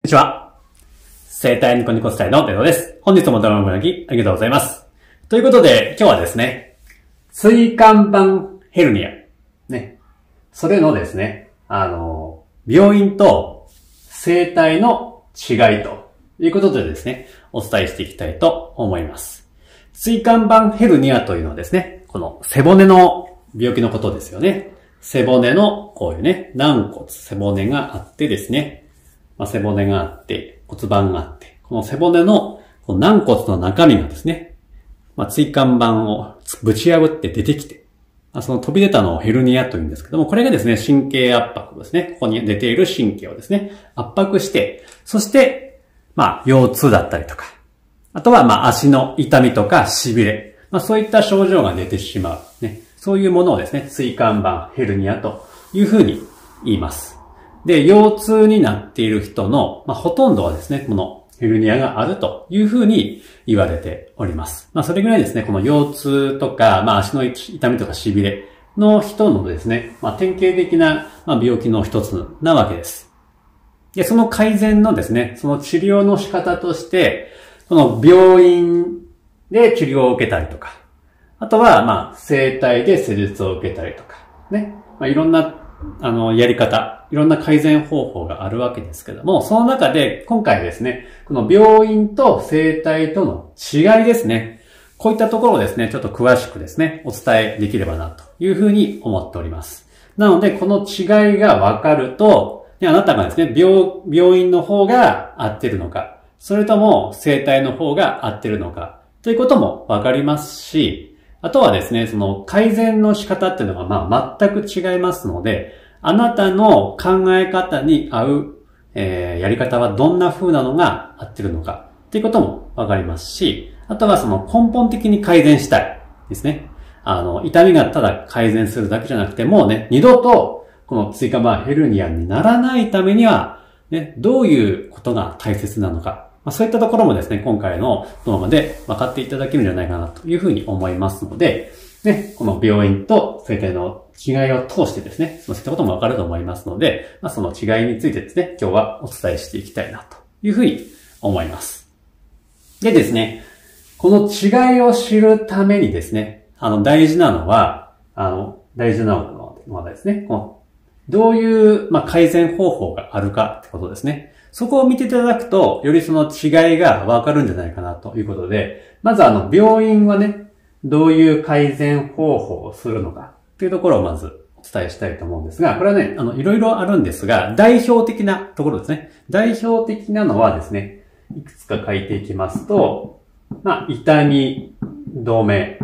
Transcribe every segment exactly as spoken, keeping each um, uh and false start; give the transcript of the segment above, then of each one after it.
にちは。生体ニコニコスタイルのデドです。本日もドラマ焼きありがとうございます。ということで、今日はですね、椎間板ヘルニア。ね。それのですね、あの、病院と生体の違いということでですね、お伝えしていきたいと思います。椎間板ヘルニアというのはですね、この背骨の病気のことですよね。背骨のこういうね、軟骨、背骨があってですね、まあ、背骨があって、骨盤があって、この背骨のこの軟骨の中身がですね、まあ、椎間板をぶち破って出てきて、まあ、その飛び出たのをヘルニアというんですけども、これがですね、神経圧迫ですね、ここに出ている神経をですね、圧迫して、そして、まあ、腰痛だったりとか、あとはまあ、足の痛みとか痺れ、まあ、そういった症状が出てしまう、ね。そういうものをですね、椎間板ヘルニアというふうに言います。で、腰痛になっている人の、まあ、ほとんどはですね、このヘルニアがあるというふうに言われております。まあ、それぐらいですね、この腰痛とか、まあ、足の痛みとか痺れの人のですね、まあ、典型的な病気の一つなわけです。で、その改善のですね、その治療の仕方として、この病院で治療を受けたりとか、あとは、まあ、整体で施術を受けたりとか、ね、まあ、いろんなあの、やり方、いろんな改善方法があるわけですけども、その中で今回ですね、この病院と整体との違いですね。こういったところをですね、ちょっと詳しくですね、お伝えできればなというふうに思っております。なので、この違いがわかると、あなたがですね、病、病院の方が合ってるのか、それとも整体の方が合ってるのか、ということもわかりますし、あとはですね、その改善の仕方っていうのがまあ全く違いますので、あなたの考え方に合う、えー、やり方はどんな風なのが合ってるのかっていうこともわかりますし、あとはその根本的に改善したいですね。あの、痛みがただ改善するだけじゃなくて、もうね、二度とこの椎間板ヘルニアにならないためには、ね、どういうことが大切なのか。まあ、そういったところもですね、今回の動画で分かっていただけるんじゃないかなというふうに思いますので、ね、この病院と整体の違いを通してですね、そういったことも分かると思いますので、まあ、その違いについてですね、今日はお伝えしていきたいなというふうに思います。でですね、この違いを知るためにですね、あの大事なのは、あの大事なのはですね、このどういう、まあ、改善方法があるかってことですね。そこを見ていただくと、よりその違いがわかるんじゃないかなということで、まずあの、病院はね、どういう改善方法をするのかというところをまずお伝えしたいと思うんですが、これはね、あの、いろいろあるんですが、代表的なところですね。代表的なのはですね、いくつか書いていきますと、まあ、痛み止め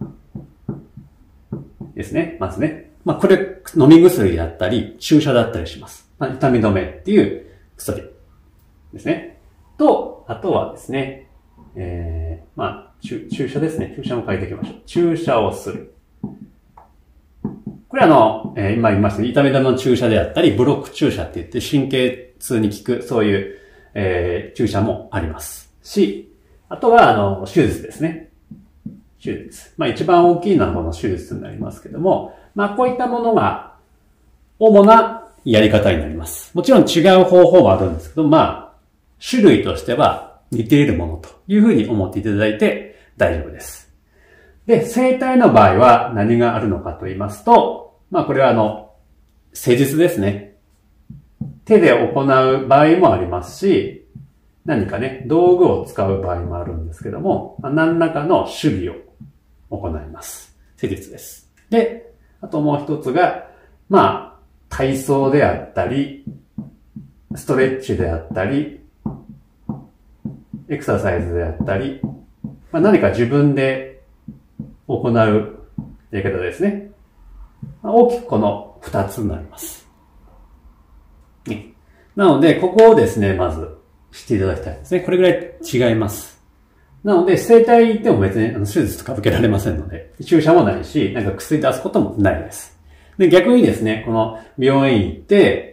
ですね。まずね。まあ、これ、飲み薬だったり、注射だったりします。まあ、痛み止めっていう薬ですね。と、あとはですね、えー、まあ、注、注射ですね。注射も書いておきましょう。注射をする。これあの、えー、今言いましたね、痛み止めの注射であったり、ブロック注射って言って神経痛に効く、そういう、えー、注射もありますし、あとはあの、手術ですね。手術。まあ一番大きいのはこの手術になりますけども、まあこういったものが主なやり方になります。もちろん違う方法もあるんですけど、まあ、種類としては似ているものというふうに思っていただいて大丈夫です。で、整体の場合は何があるのかと言いますと、まあこれはあの、施術ですね。手で行う場合もありますし、何かね、道具を使う場合もあるんですけども、何らかの守備を行います。施術です。で、あともう一つが、まあ、体操であったり、ストレッチであったり、エクササイズであったり、まあ、何か自分で行うやり方ですね。まあ、大きくこの二つになります。ね、なので、ここをですね、まず知っていただきたいですね。これぐらい違います。なので、整体行っても別に手術とか受けられませんので、注射もないし、なんか薬出すこともないです。で、逆にですね、この病院行って、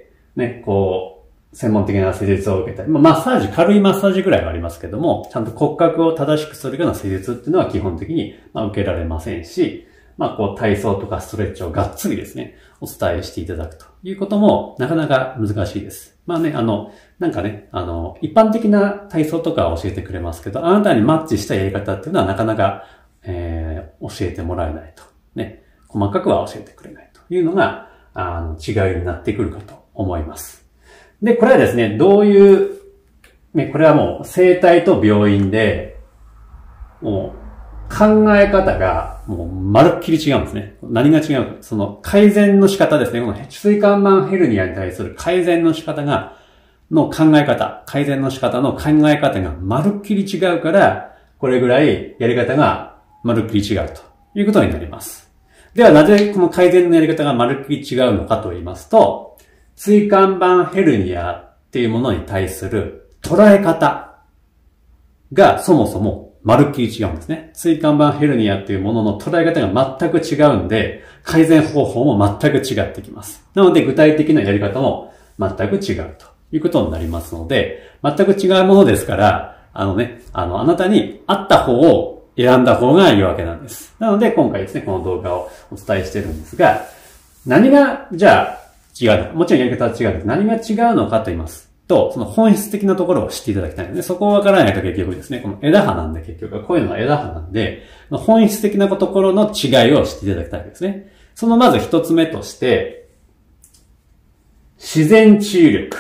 ね、こう、専門的な施術を受けたり、まあ、マッサージ、軽いマッサージぐらいはありますけども、ちゃんと骨格を正しくするような施術っていうのは基本的に、まあ、受けられませんし、 まあ、こう、体操とかストレッチをがっつりですね、お伝えしていただくということも、なかなか難しいです。まあね、あの、なんかね、あの、一般的な体操とかは教えてくれますけど、あなたにマッチしたやり方っていうのはなかなか、えー、教えてもらえないと。ね、細かくは教えてくれないというのが、あの、違いになってくるかと思います。で、これはですね、どういう、ね、これはもう整体と病院で、もう考え方がもうまるっきり違うんですね。何が違うか。その改善の仕方ですね。この椎間板ヘルニアに対する改善の仕方が、の考え方、改善の仕方の考え方がまるっきり違うから、これぐらいやり方がまるっきり違うということになります。ではなぜこの改善のやり方がまるっきり違うのかと言いますと、椎間板ヘルニアっていうものに対する捉え方がそもそもまるっきり違うんですね。椎間板ヘルニアっていうものの捉え方が全く違うんで、改善方法も全く違ってきます。なので具体的なやり方も全く違うということになりますので、全く違うものですから、あのね、あの、あなたに合った方を選んだ方がいいわけなんです。なので今回ですね、この動画をお伝えしてるんですが、何が、じゃあ違うのか。もちろんやり方は違うんです。何が違うのかと言いますと、その本質的なところを知っていただきたいので、そこをわからないと結局ですね、この枝葉なんで結局、こういうのは枝葉なんで、本質的なところの違いを知っていただきたいわけですね。そのまず一つ目として、自然治癒力。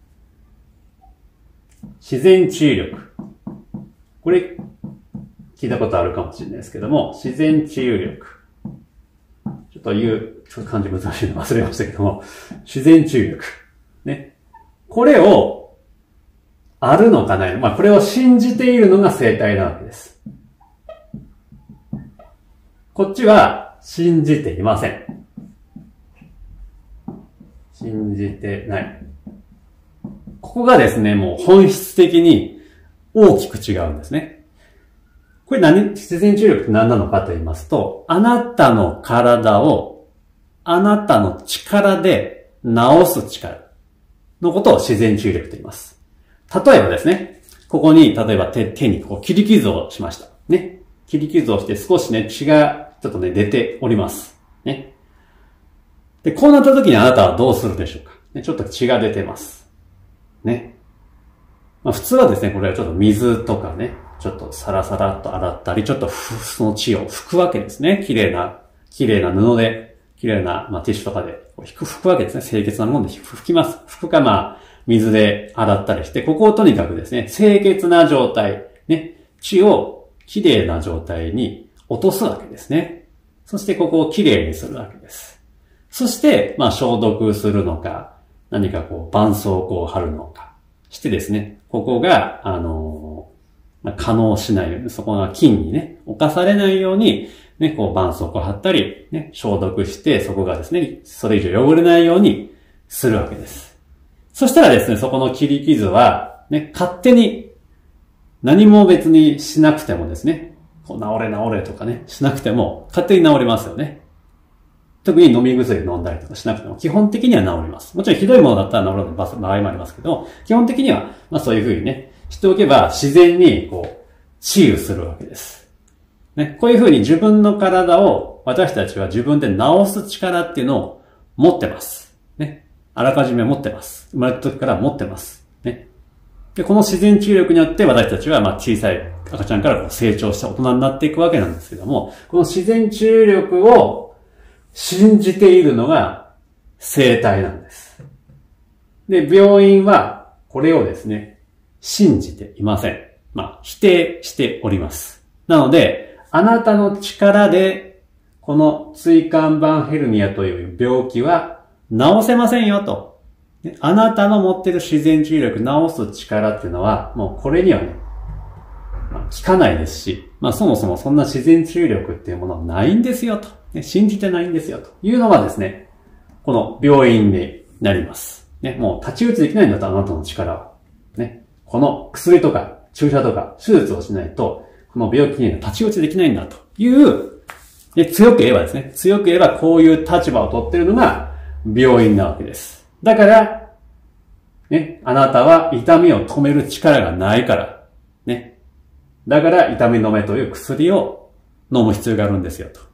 自然治癒力。これ、聞いたことあるかもしれないですけども、自然治癒力。ちょっと言う、ちょっと漢字難しいの忘れましたけども、自然治癒力。ね。これを、あるのかないのか、まあこれを信じているのが生体なわけです。こっちは信じていません。信じてない。ここがですね、もう本質的に大きく違うんですね。これ何、自然治癒力って何なのかと言いますと、あなたの体を、あなたの力で治す力のことを自然治癒力と言います。例えばですね、ここに、例えば手、手にこう切り傷をしました。ね。切り傷をして少しね、血がちょっとね、出ております。ね。で、こうなった時にあなたはどうするでしょうか。ね、ちょっと血が出てます。ね。まあ、普通はですね、これはちょっと水とかね、ちょっとサラサラっと洗ったり、ちょっとその血を拭くわけですね。綺麗な、綺麗な布で、綺麗な、まあ、ティッシュとかで拭く、拭くわけですね。清潔なもので拭きます。拭くかまあ、水で洗ったりして、ここをとにかくですね、清潔な状態、ね、血を綺麗な状態に落とすわけですね。そしてここを綺麗にするわけです。そして、まあ、消毒するのか、何かこう、絆創膏を貼るのか、してですね、ここが、あのー、可能しないように、そこが菌にね、侵されないように、ね、こう、絆創膏を貼ったり、ね、消毒して、そこがですね、それ以上汚れないようにするわけです。そしたらですね、そこの切り傷は、ね、勝手に、何も別にしなくてもですね、こう治れ治れとかね、しなくても、勝手に治りますよね。特に飲み薬飲んだりとかしなくても、基本的には治ります。もちろんひどいものだったら治らない場合もありますけど、基本的には、まあそういうふうにね、しておけば自然にこう、治癒するわけです。ね、こういうふうに自分の体を私たちは自分で治す力っていうのを持ってます。ね。あらかじめ持ってます。生まれた時から持ってます。ね。で、この自然治癒力によって私たちはまあ小さい赤ちゃんからこう成長した大人になっていくわけなんですけども、この自然治癒力を信じているのが生体なんです。で、病院はこれをですね、信じていません。まあ、否定しております。なので、あなたの力で、この椎間板ヘルニアという病気は治せませんよと。あなたの持っている自然治癒力、治す力っていうのは、もうこれにはね、まあ、効かないですし、まあそもそもそんな自然治癒力っていうものはないんですよと。ね、信じてないんですよというのがですね、この病院になります。ね、もう太刀打ちできないんだと、あなたの力は。ね、この薬とか注射とか手術をしないと、この病気には太刀打ちできないんだという、で強く言えばですね、強く言えばこういう立場を取っているのが病院なわけです。だから、ね、あなたは痛みを止める力がないから、ね。だから痛み止めという薬を飲む必要があるんですよと。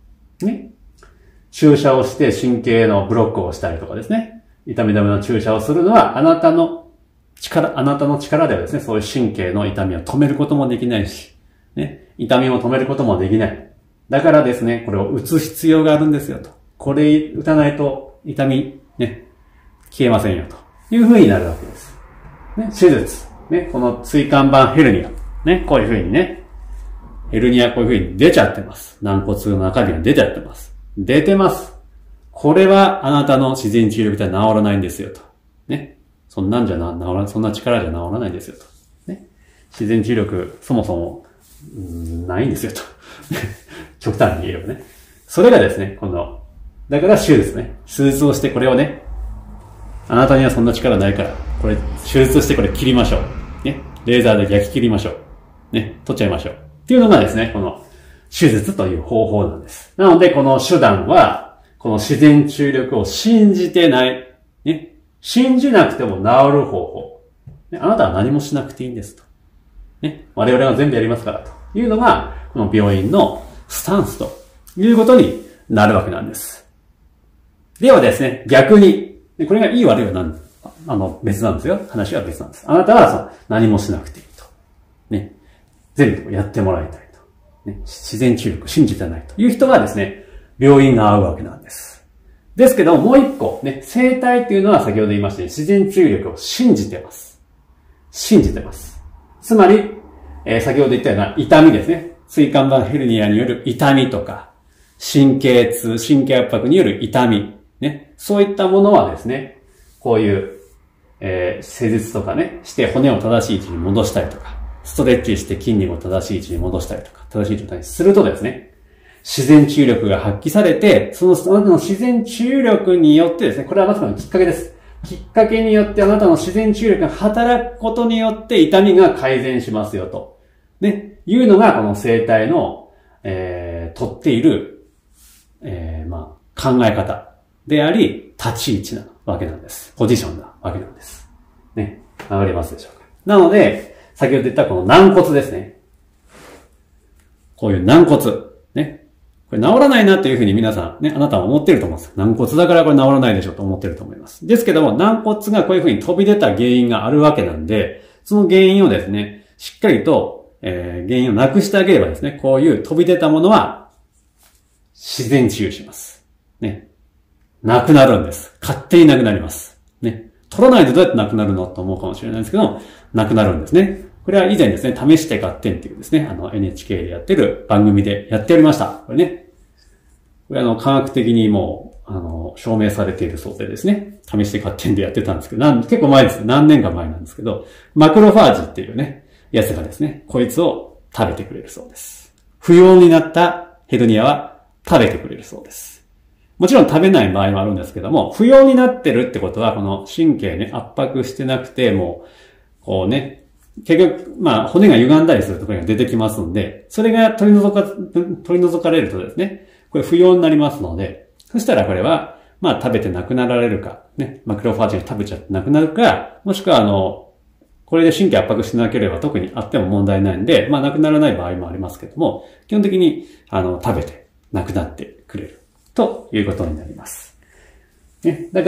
ね。注射をして神経のブロックをしたりとかですね。痛み止めの注射をするのは、あなたの力、あなたの力ではですね、そういう神経の痛みを止めることもできないし、ね。痛みを止めることもできない。だからですね、これを打つ必要があるんですよと。これ打たないと痛み、ね、消えませんよという風になるわけです。ね、手術。ね、この椎間板ヘルニア。ね、こういう風にね、ヘルニアこういう風に出ちゃってます。軟骨の中身が出ちゃってます。出てます。これはあなたの自然治癒力では治らないんですよと。ね。そんなんじゃな、治ら、そんな力じゃ治らないんですよと。ね。自然治癒力、そもそも、うーん、ないんですよと。極端に言えばね。それがですね、この、だから手術ね。手術をしてこれをね、あなたにはそんな力ないから、これ、手術してこれ切りましょう。ね。レーザーで焼き切りましょう。ね。取っちゃいましょう。っていうのがですね、この手術という方法なんです。なので、この手段は、この自然治癒力を信じてない。ね。信じなくても治る方法。ね。あなたは何もしなくていいんですと。ね。我々は全部やりますからというのが、この病院のスタンスということになるわけなんです。ではですね、逆に、これがいい悪いは何、あの、別なんですよ。話は別なんです。あなたはそう何もしなくていいと。ね。全部やってもらいたいと。ね。自然治癒力信じてないという人はですね、病院が合うわけなんです。ですけど、もう一個、ね、生体っていうのは先ほど言いましたように自然治癒力を信じてます。信じてます。つまり、えー、先ほど言ったような痛みですね。椎間板ヘルニアによる痛みとか、神経痛、神経圧迫による痛み、ね。そういったものはですね、こういう、えー、施術とかね、して骨を正しい位置に戻したりとか、ストレッチして筋肉を正しい位置に戻したりとか、正しい状態にするとですね、自然治癒力が発揮されて、そのあなたの自然治癒力によってですね、これはあなたのきっかけです。きっかけによってあなたの自然治癒力が働くことによって痛みが改善しますよと。ね、いうのがこの生体の、えー、とっている、えー、まあ、考え方であり、立ち位置なわけなんです。ポジションなわけなんです。ね。わかりますでしょうか。なので、先ほど言ったこの軟骨ですね。こういう軟骨。ね。これ治らないなっていうふうに皆さん、ね、あなたは思ってると思うんです。軟骨だからこれ治らないでしょと思ってると思います。ですけども、軟骨がこういうふうに飛び出た原因があるわけなんで、その原因をですね、しっかりと、えー、原因をなくしてあげればですね、こういう飛び出たものは、自然治癒します。ね。なくなるんです。勝手になくなります。ね。取らないとどうやってなくなるのと思うかもしれないですけど、なくなるんですね。これは以前ですね、試して合点っていうですね、あの エヌエイチケー でやってる番組でやっておりました。これね。これあの科学的にもう、あの、証明されているそうでですね、試して合点でやってたんですけど、なん結構前です。何年か前なんですけど、マクロファージっていうね、やつがですね、こいつを食べてくれるそうです。不要になったヘルニアは食べてくれるそうです。もちろん食べない場合もあるんですけども、不要になってるってことは、この神経ね、圧迫してなくて、もう、こうね、結局、まあ、骨が歪んだりするところが出てきますんで、それが取り除か、取り除かれるとですね、これ不要になりますので、そしたらこれは、まあ、食べてなくなられるか、ね、マクロファージが食べちゃってなくなるか、もしくは、あの、これで神経圧迫しなければ特にあっても問題ないんで、まあ、なくならない場合もありますけども、基本的に、あの、食べてなくなってくれる。ということになります。ね、だから、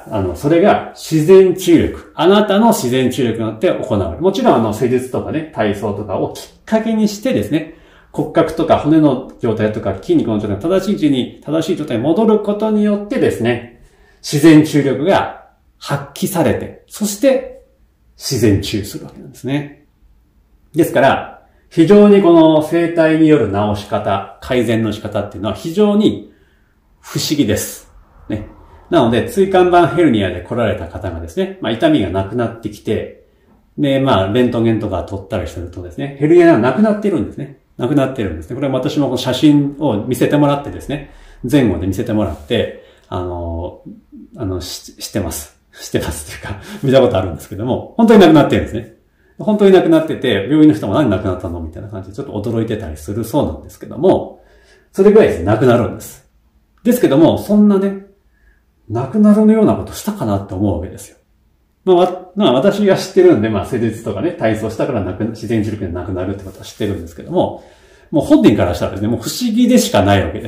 あの、それが自然治癒力。あなたの自然治癒力によって行われる。もちろん、あの、施術とかね、体操とかをきっかけにしてですね、骨格とか骨の状態とか筋肉の状態が正しい位置に、正しい状態に戻ることによってですね、自然治癒力が発揮されて、そして自然治癒するわけなんですね。ですから、非常にこの生体による治し方、改善の仕方っていうのは非常に不思議です。ね。なので、椎間板ヘルニアで来られた方がですね、まあ、痛みがなくなってきて、で、まあ、レントゲンとか取ったりするとですね、ヘルニアがなくなっているんですね。なくなっているんですね。これは私もこの写真を見せてもらってですね、前後で見せてもらって、あの、あの、し、してます。してますっていうか、見たことあるんですけども、本当になくなってるんですね。本当になくなってて、病院の人も何なくなったのみたいな感じでちょっと驚いてたりするそうなんですけども、それぐらいですね、なくなるんです。ですけども、そんなね、なくなるようなことしたかなって思うわけですよ。まあ、まあ、私が知ってるんで、まあ、施術とかね、体操したからなく、自然治癒力がなくなるってことは知ってるんですけども、もう本人からしたらですね、もう不思議でしかないわけです。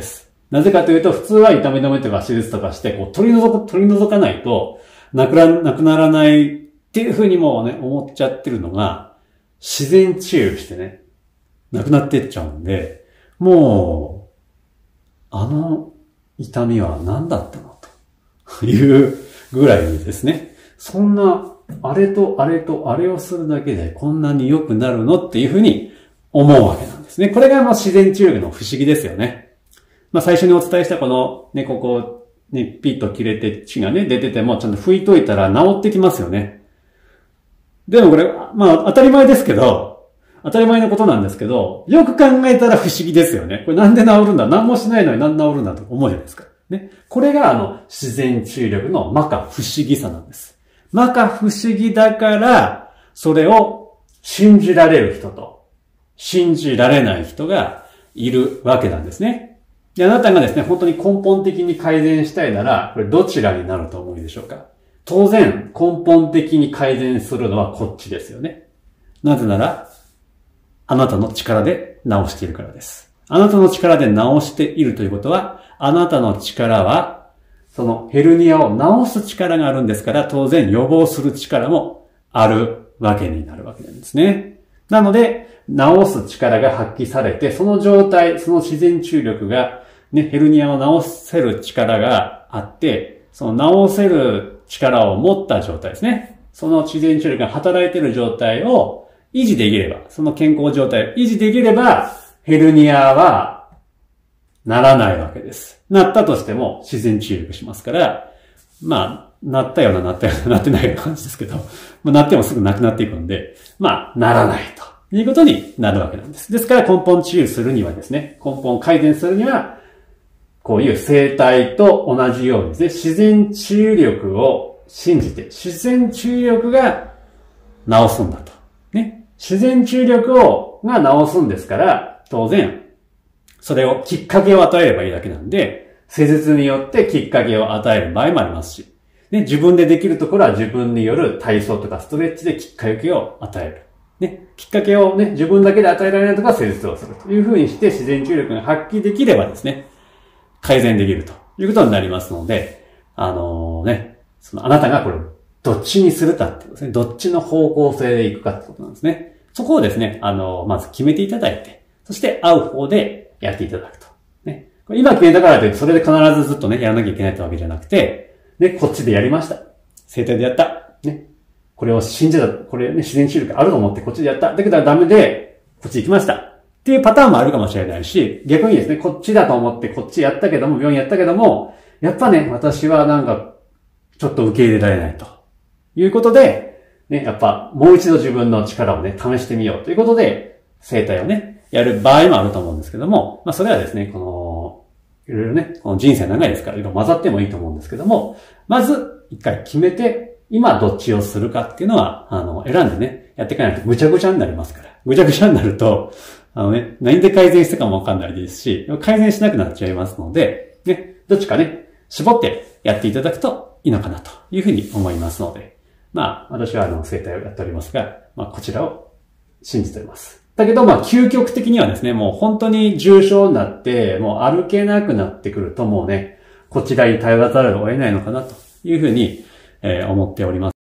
なぜかというと、普通は痛み止めとか手術とかして、こう、取り除く、取り除かないと、なくな、なくならないっていうふうにもうね、思っちゃってるのが、自然治癒してね、なくなってっちゃうんで、もう、あの痛みは何だったのというぐらいにですね、そんな、あれとあれとあれをするだけでこんなに良くなるのっていうふうに思うわけなんですね。これがまあ自然治癒の不思議ですよね。まあ最初にお伝えしたこのね、ここね、ピッと切れて血がね、出ててもちゃんと拭いといたら治ってきますよね。でもこれ、まあ当たり前ですけど、当たり前のことなんですけど、よく考えたら不思議ですよね。これなんで治るんだ？何もしないのに何で治るんだと思うじゃないですか。ね。これがあの自然治癒力の摩訶不思議さなんです。摩訶不思議だから、それを信じられる人と、信じられない人がいるわけなんですね。で、あなたがですね、本当に根本的に改善したいなら、これどちらになると思うでしょうか。当然、根本的に改善するのはこっちですよね。なぜなら、あなたの力で治しているからです。あなたの力で治しているということは、あなたの力は、そのヘルニアを治す力があるんですから、当然予防する力もあるわけになるわけなんですね。なので、治す力が発揮されて、その状態、その自然治癒力が、ね、ヘルニアを治せる力があって、その治せる力を持った状態ですね。その自然治癒力が働いている状態を維持できれば、その健康状態を維持できれば、ヘルニアはならないわけです。なったとしても自然治癒力しますから、まあ、なったような、なったような、なってないような感じですけど、まあ、なってもすぐなくなっていくんで、まあ、ならないということになるわけなんです。ですから根本治癒するにはですね、根本改善するには、こういう生態と同じようにですね、自然治癒力を信じて、自然治癒力が治すんだと。ね。自然治癒力を、が治すんですから、当然、それをきっかけを与えればいいだけなんで、施術によってきっかけを与える場合もありますし、ね、自分でできるところは自分による体操とかストレッチできっかけを与える。ね、きっかけをね、自分だけで与えられないとか施術をするという風にして自然治癒力が発揮できればですね、改善できるということになりますので、あのー、ね、そのあなたがこれどっちにするかってことですね、どっちの方向性でいくかってことなんですね。そこをですね、あのー、まず決めていただいて、そして合う方でやっていただくと。ね。今決めたからといって、それで必ずずっとね、やらなきゃいけないってわけじゃなくて、ね、こっちでやりました。整体でやった。ね。これを信じた、これね、自然治癒力あると思ってこっちでやった。だけどダメで、こっち行きました。っていうパターンもあるかもしれないし、逆にですね、こっちだと思ってこっちやったけども、病院やったけども、やっぱね、私はなんか、ちょっと受け入れられないと。いうことで、ね、やっぱもう一度自分の力をね、試してみようということで、整体をね、やる場合もあると思うんですけども、まあそれはですね、この、いろいろね、この人生長いですから、いろいろ混ざってもいいと思うんですけども、まず一回決めて、今どっちをするかっていうのは、あの、選んでね、やっていかないとぐちゃぐちゃになりますから。ぐちゃぐちゃになると、あのね、何で改善したかもわかんないですし、改善しなくなっちゃいますので、ね、どっちかね、絞ってやっていただくといいのかなというふうに思いますので、まあ、私はあの、整体をやっておりますが、まあ、こちらを信じております。だけど、まあ、究極的にはですね、もう本当に重症になって、もう歩けなくなってくるともうね、こちらに頼らざるを得ないのかなというふうに、えー、思っております。